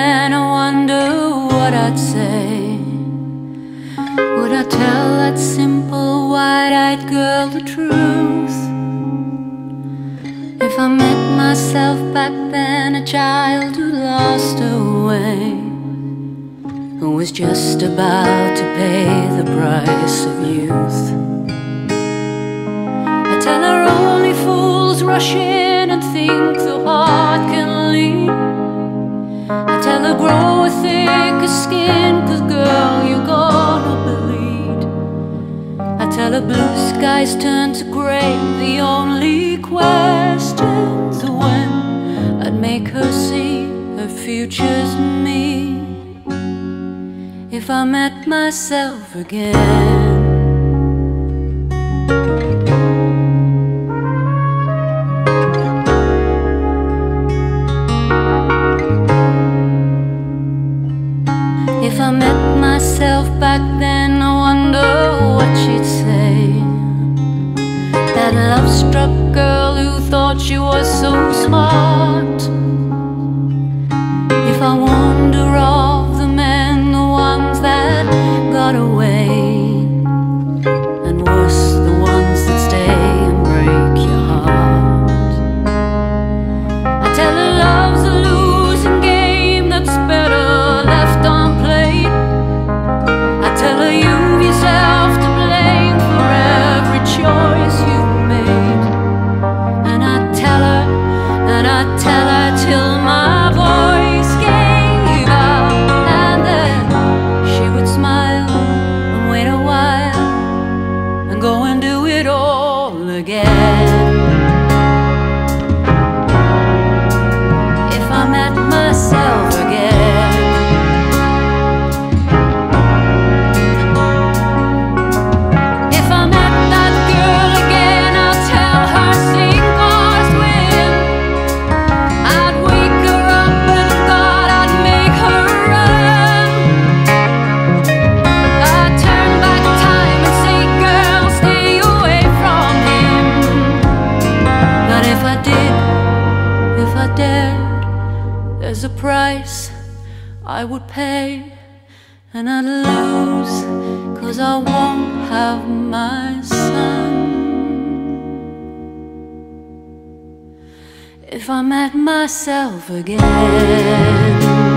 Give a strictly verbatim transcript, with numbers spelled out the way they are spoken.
then I wonder what I'd say. Would I tell that simple wide-eyed girl the truth? If I met myself back then, a child who lost her way, who was just about to pay the price of youth. I tell her only fools rush in and think the heart can lead. I tell her grow a thicker skin, 'cause girl, you're gonna bleed. I tell her blue skies turn to grey, the only question's when I'd make her see her future's me. If I met myself again. If I met myself back then, I wonder what she'd say. That love-struck girl who thought she was so smart. If I wonder of the men, the ones that got away, and worse, the ones that stay and break your heart. I tell her love's a losing game that's better left unplayed. I tell her you've yourself to blame for every choice you've made. And I tell her, and I tell her till my voice gave out, and then she would smile and wait a while and go and do it all again. If I met myself again. If I met that girl again, I'll tell her sink or swim. I'd wake her up and God, I'd make her run. I'd turn back time and say, girl, stay away from him. But if I did, if I dared, there's a price I would pay, and I'd lose, 'cause I won't have my son. If I met myself again.